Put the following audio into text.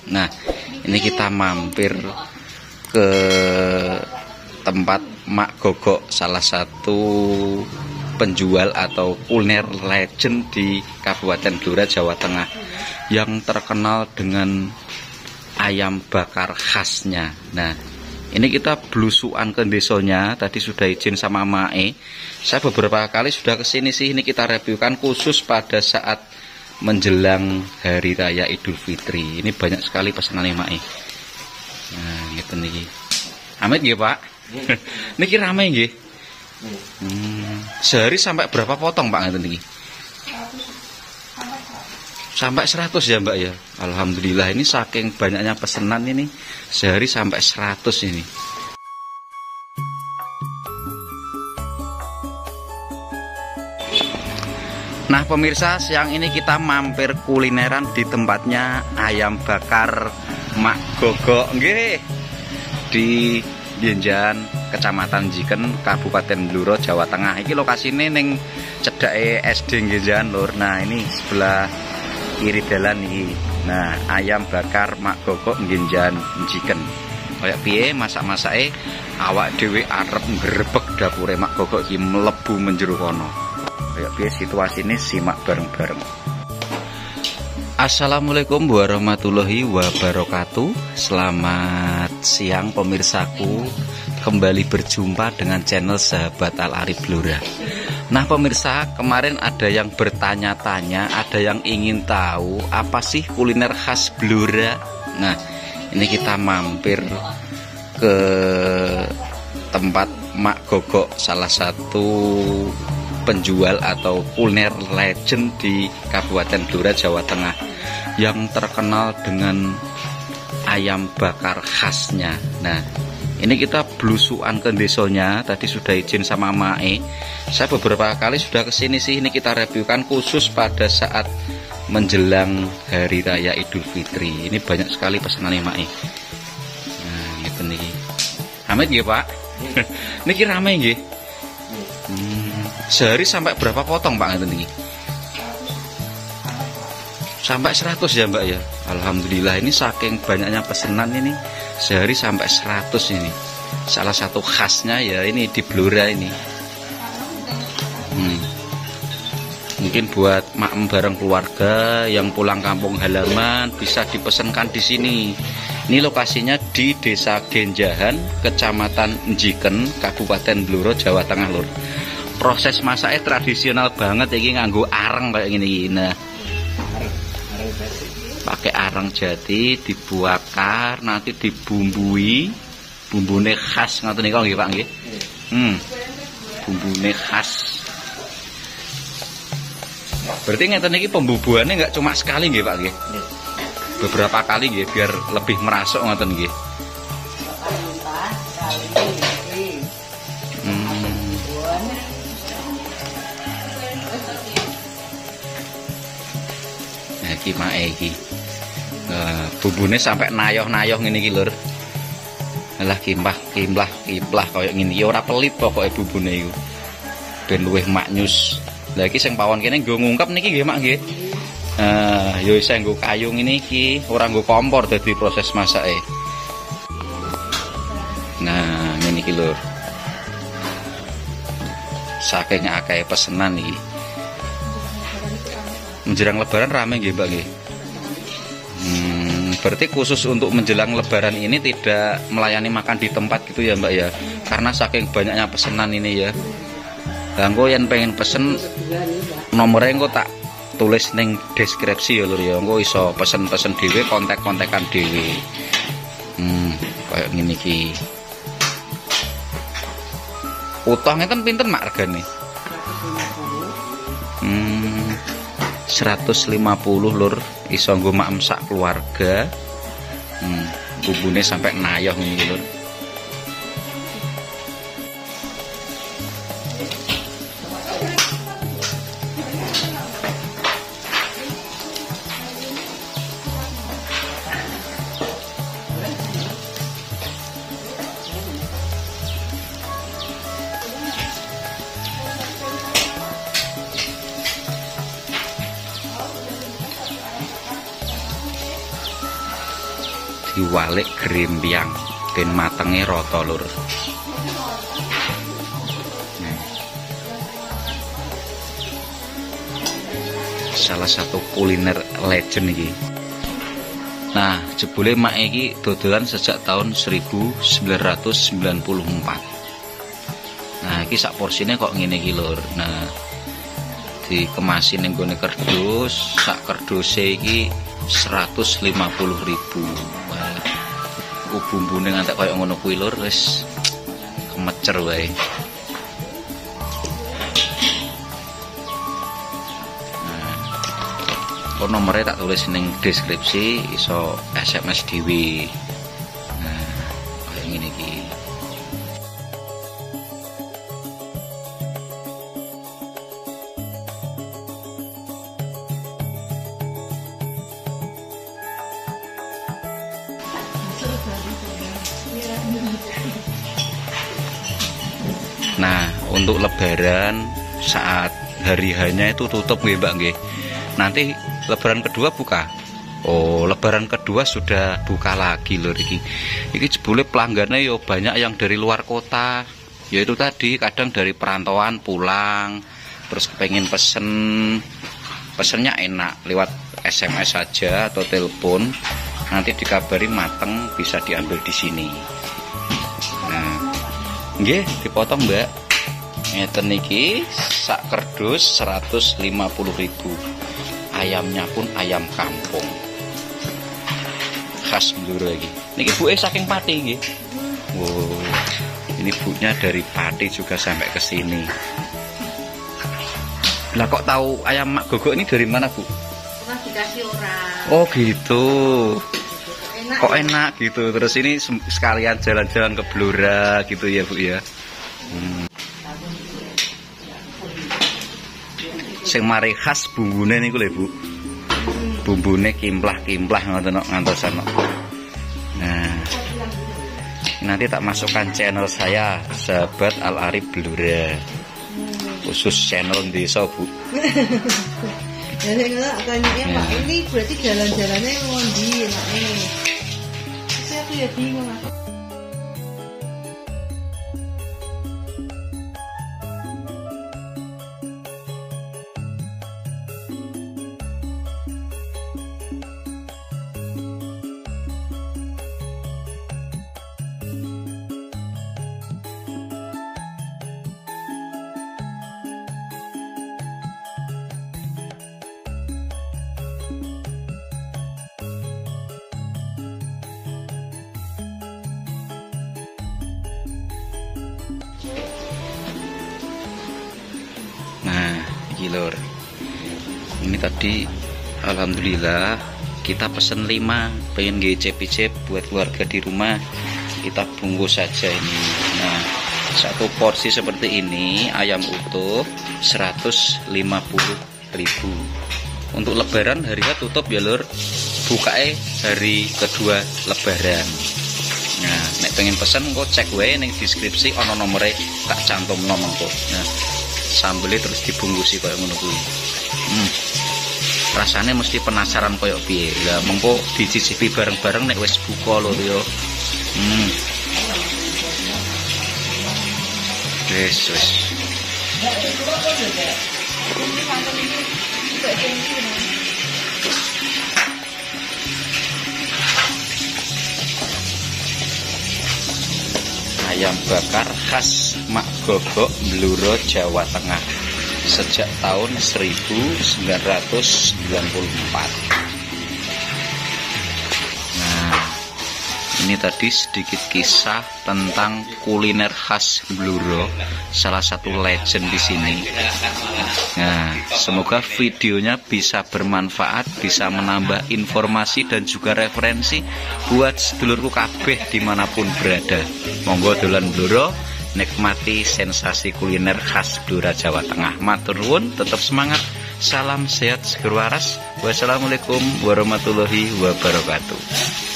Nah, ini kita mampir ke tempat Mak Gogok, salah satu penjual atau kuliner legend di Kabupaten Blora, Jawa Tengah, yang terkenal dengan ayam bakar khasnya. Nah, ini kita belusuan ke desanya. Tadi sudah izin sama Mae. Saya beberapa kali sudah kesini sih. Ini kita reviewkan khusus pada saat menjelang Hari Raya Idul Fitri. Ini banyak sekali pesanan Mae. Nah, gitu nih. Amit nggih, Pak? Niki rame nggih. Sehari sampai berapa potong, Pak, ngeten niki? Sampai 100 ya, Mbak ya. Alhamdulillah, ini saking banyaknya pesanan ini sehari sampai 100 ini. Nah, pemirsa, siang ini kita mampir kulineran di tempatnya ayam bakar Mak Gogok nggih. Di Njenjan, Kecamatan Njiken, Kabupaten Blora, Jawa Tengah. Iki lokasine ning cedake SD Njenjan lur. Nah, ini sebelah kiri dalan iki. Nah, ayam bakar Mak Gogok Njenjan Njiken. Kayak piye masak-masake, awak dhewe arep ngrebeg dapure Mak Gogok iki mlebu menjero kono. Kayak piye situasine simak bareng-bareng. Assalamualaikum warahmatullahi wabarakatuh. Selamat siang pemirsaku. Kembali berjumpa dengan channel Sahabat Al Arif Blora. Nah, pemirsa, kemarin ada yang bertanya-tanya, ada yang ingin tahu apa sih kuliner khas Blora. Nah, ini kita mampir ke tempat Mak Gogok, salah satu penjual atau kuliner legend di Kabupaten Blora, Jawa Tengah, yang terkenal dengan ayam bakar khasnya. Nah, ini kita belusuan ke desanya. Tadi sudah izin sama Mae. Saya beberapa kali sudah kesini sih. Ini kita reviewkan khusus pada saat menjelang Hari Raya Idul Fitri. Ini banyak sekali pesanan Mae. Nah, gitu nih. Amit nggih, Pak? Niki rame nggih. Sehari sampai berapa potong, Pak, ngeten niki? Sampai 100 ya, Mbak ya. Alhamdulillah, ini saking banyaknya pesanan ini sehari sampai 100 ini. Salah satu khasnya ya ini di Blora ini. Mungkin buat maem bareng keluarga yang pulang kampung halaman bisa dipesankan di sini. Ini lokasinya di Desa Genjahan, Kecamatan Njiken, Kabupaten Blora, Jawa Tengah, lur. Proses masaknya tradisional banget, ini nganggo areng kayak gini. Nah, pakai areng jati, dibakar, nanti dibumbui, bumbune khas ngoten niku nggih, Pak nggih. Bumbune khas. Berarti ngeten niki pembubuhannya enggak cuma sekali nggih, Pak nggih. Beberapa kali nggih biar lebih merasuk ngoten nggih. Iki mae iki. Bumbune sampai nayoh-nayoh ngene iki lur. Alah kimplah kaya ngene ya ora pelit pokoke bumbune iku. Ben luwih maknyus. Lah iki sing pawon kene nggo ngungkep niki nggih Mak nggih. Ya wis nggo kayu ngene iki, ora nggo kompor dadi proses masake. Nah, ngene iki lur. Saking akeh pesenan iki. Menjelang lebaran rame nggih, Mbak nggih. Berarti khusus untuk menjelang lebaran ini tidak melayani makan di tempat gitu ya, Mbak ya. Karena saking banyaknya pesanan ini ya. Lah engko yen pengen pesen nomornya engko tak tulis ning deskripsi ya lur ya. Engko iso pesen-pesen dhewe, kontak-kontakan dhewe. Kayak ngene iki. Utangnya kan pinten Mak regane? 150 lur, iso nggo maem sak keluarga. Bumbune sampai nayoh ngene lur. diwalik grembyang ben matenge rata lur. Salah satu kuliner legend iki. Nah, jebule mak iki dodolan sejak tahun 1994. Nah, iki sak porsine kok ngene iki lur. Nah, dikemasi ning gone kerdus, sak kerduse iki 150.000. Wah, ku bumbune ngantek koyo ngono kuwi lur, wis kemecer wae. Nomornya tak tulis ning deskripsi, iso SMS dhewe. Nah, kayak ngene iki. Nah, untuk lebaran saat hari hanya itu tutup nggih Mbak nggih. Nanti lebaran kedua buka. Oh, lebaran kedua sudah buka lagi lho iki. Iki jebule pelanggannya yo banyak yang dari luar kota. Yaitu tadi kadang dari perantauan pulang, terus kepengen pesennya enak lewat SMS saja atau telepon. Nanti dikabari mateng bisa diambil di sini. Nah, nggih dipotong Mbak. Ngeten iki sak kerdus 150.000. Ayamnya pun ayam kampung khas Blora iki. Niki buke saking Pati nggih. Wow. Ini bunya dari Pati juga sampai ke sini. Lah kok tahu ayam Mak Gogok ini dari mana, Bu? Pernah dikasih orang. Oh, gitu. Enak. Kok enak gitu. Terus ini sekalian jalan-jalan ke Blora gitu ya, Bu ya. Sing mari khas bumbune niku lho Bu. Bumbune kimplah-kimplah ngoten ngantos ana. Nah. Nanti tak masukkan channel saya, Sahabat Al Arif Blora. Khusus channel desa, Bu. Ya nek tanyanya Pak, ini berarti jalan-jalannya ngondi enake. Saya tuh ya bingung aku. Nah, iki lur. Ini tadi alhamdulillah kita pesen 5, pengen ngicip-icip buat keluarga di rumah. Kita bungkus saja ini. Nah, satu porsi seperti ini ayam utuh 150.000. Untuk lebaran harinya tutup ya lur. Bukae hari kedua lebaran. Nah, nek pengen pesen kok cek wae ning deskripsi ana nomore tak cantumno mengko. Nah, sambelnya terus dibungkusi kayak ngono kuwi. Rasanya mesti penasaran kayak piye. Lah mengko dicicipi bareng-bareng nek wis buka lho yo. Wis. Ayam bakar khas Mak Gogok Blora Jawa Tengah sejak tahun 1994. Nah, ini tadi sedikit kisah tentang kuliner khas Blora, salah satu legend di sini. Nah, semoga videonya bisa bermanfaat, bisa menambah informasi dan juga referensi buat sedulurku kabeh dimanapun berada. Monggo dolan Blora, nikmati sensasi kuliner khas Blora Jawa Tengah. Matur nuwun, tetap semangat. Salam sehat seger waras. Wassalamualaikum warahmatullahi wabarakatuh.